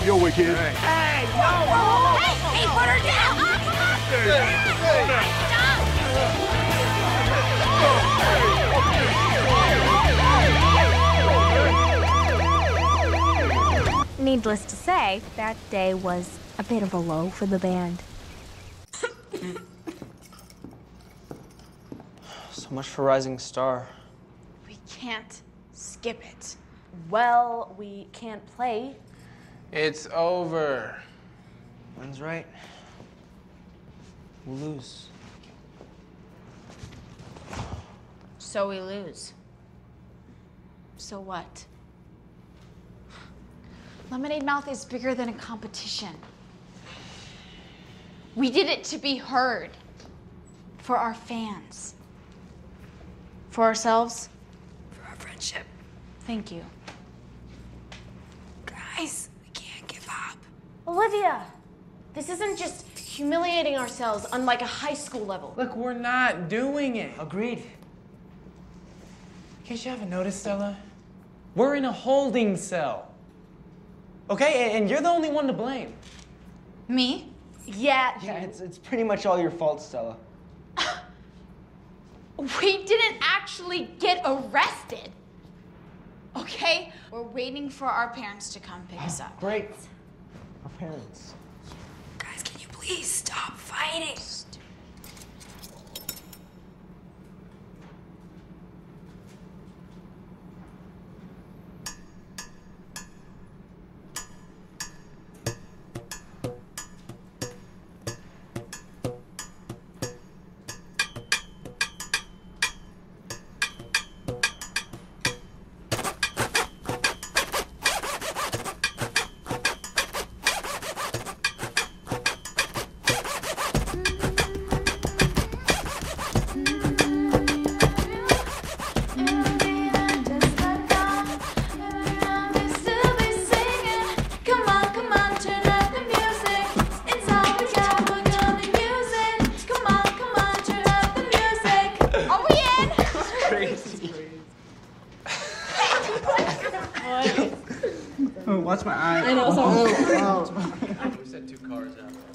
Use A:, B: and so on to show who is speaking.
A: your way, kid.
B: Hey, put her down!
C: Needless to say, that day was a bit of a low for the band.
D: So much for Rising Star.
E: We can't skip it. Well, we can't play.
F: It's over.
D: Lynn's right. We'll lose.
E: So we lose. So what? Lemonade Mouth is bigger than a competition. We did it to be heard. For our fans. For ourselves.
B: For our friendship.
E: Thank you.
B: Guys, we can't give up.
E: Olivia, this isn't just humiliating ourselves on like a high school level.
F: Look, we're not doing it.
D: Agreed.
F: In case you haven't noticed, Stella, we're in a holding cell. Okay, and you're the only one to blame.
E: Me? Yeah.
D: Yeah, it's pretty much all your fault, Stella.
E: We didn't actually get arrested. Okay? We're waiting for our parents to come pick us up.
D: Great. Our parents.
B: Guys, can you please stop fighting?
D: Watch my eye.
G: I know, sorry.
F: We set 2 cars out.